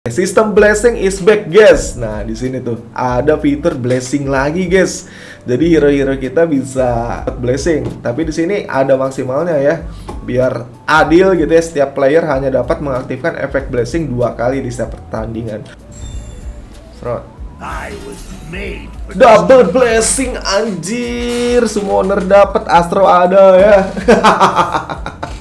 Sistem blessing is back, guys. Nah, di sini tuh ada fitur blessing lagi, guys. Jadi hero-hero kita bisa blessing, tapi di sini ada maksimalnya ya. Biar adil gitu ya, setiap player hanya dapat mengaktifkan efek blessing 2 kali di setiap pertandingan. Double blessing, anjir. Summoner dapat, Astro ada ya.